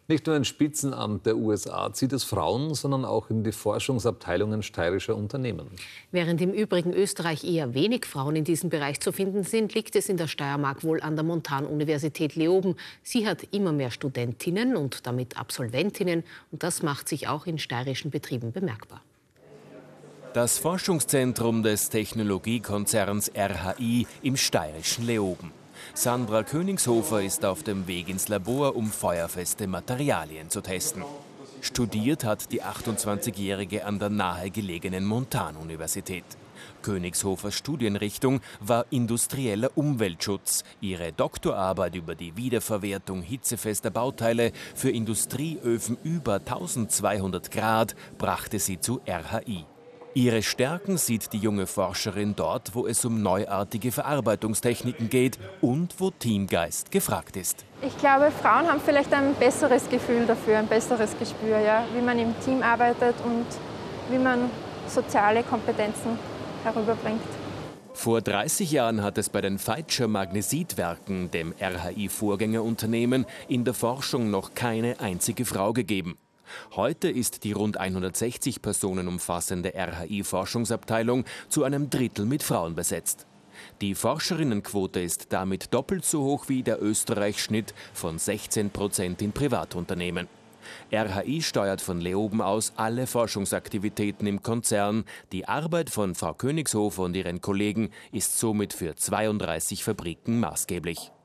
Nicht nur ein Spitzenamt der USA zieht es Frauen, sondern auch in die Forschungsabteilungen steirischer Unternehmen. Während im übrigen Österreich eher wenig Frauen in diesem Bereich zu finden sind, liegt es in der Steiermark wohl an der Montanuniversität Leoben. Sie hat immer mehr Studentinnen und damit Absolventinnen, und das macht sich auch in steirischen Betrieben bemerkbar. Das Forschungszentrum des Technologiekonzerns RHI im steirischen Leoben. Sandra Königshofer ist auf dem Weg ins Labor, um feuerfeste Materialien zu testen. Studiert hat die 28-Jährige an der nahegelegenen Montanuniversität. Königshofers Studienrichtung war industrieller Umweltschutz. Ihre Doktorarbeit über die Wiederverwertung hitzefester Bauteile für Industrieöfen über 1200 Grad brachte sie zu RHI. Ihre Stärken sieht die junge Forscherin dort, wo es um neuartige Verarbeitungstechniken geht und wo Teamgeist gefragt ist. Ich glaube, Frauen haben vielleicht ein besseres Gefühl dafür, ein besseres Gespür, ja, wie man im Team arbeitet und wie man soziale Kompetenzen herüberbringt. Vor 30 Jahren hat es bei den Veitscher Magnesitwerken, dem RHI-Vorgängerunternehmen, in der Forschung noch keine einzige Frau gegeben. Heute ist die rund 160 Personen umfassende RHI-Forschungsabteilung zu einem Drittel mit Frauen besetzt. Die Forscherinnenquote ist damit doppelt so hoch wie der Österreich-Schnitt von 16% in Privatunternehmen. RHI steuert von Leoben aus alle Forschungsaktivitäten im Konzern. Die Arbeit von Frau Königshofer und ihren Kollegen ist somit für 32 Fabriken maßgeblich.